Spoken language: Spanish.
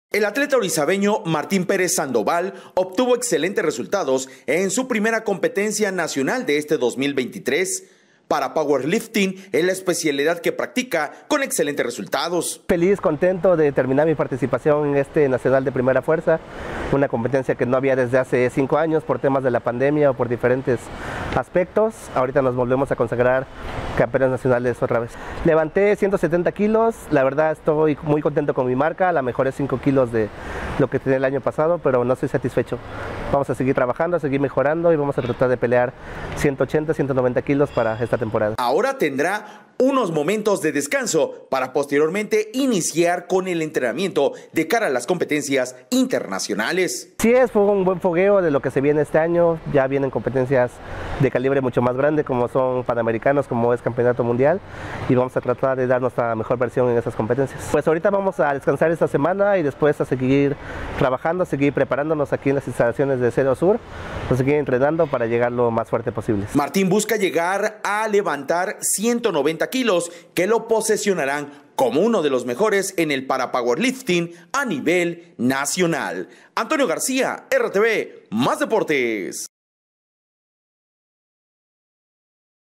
El atleta orizabeño Martín Pérez Sandoval obtuvo excelentes resultados en su primera competencia nacional de este 2023. Para powerlifting es la especialidad que practica con excelentes resultados. Feliz, contento de terminar mi participación en este Nacional de Primera Fuerza, una competencia que no había desde hace 5 años por temas de la pandemia o por diferentes aspectos. Ahorita nos volvemos a consagrar campeones nacionales otra vez. Levanté 170 kilos, la verdad estoy muy contento con mi marca, la mejor es 5 kilos de lo que tenía el año pasado, pero no estoy satisfecho. Vamos a seguir trabajando, a seguir mejorando y vamos a tratar de pelear 180, 190 kilos para esta temporada. Ahora tendrá unos momentos de descanso para posteriormente iniciar con el entrenamiento de cara a las competencias internacionales. Sí, fue un buen fogueo de lo que se viene este año. Ya vienen competencias de calibre mucho más grande, como son panamericanos, como es campeonato mundial, y vamos a tratar de dar nuestra mejor versión en esas competencias. Pues ahorita vamos a descansar esta semana y después a seguir trabajando, a seguir preparándonos aquí en las instalaciones de Cero Sur, a seguir entrenando para llegar lo más fuerte posible. Martín busca llegar a levantar 190 kilos que lo posesionarán como uno de los mejores en el para powerlifting a nivel nacional. Antonio García, RTV, Más Deportes.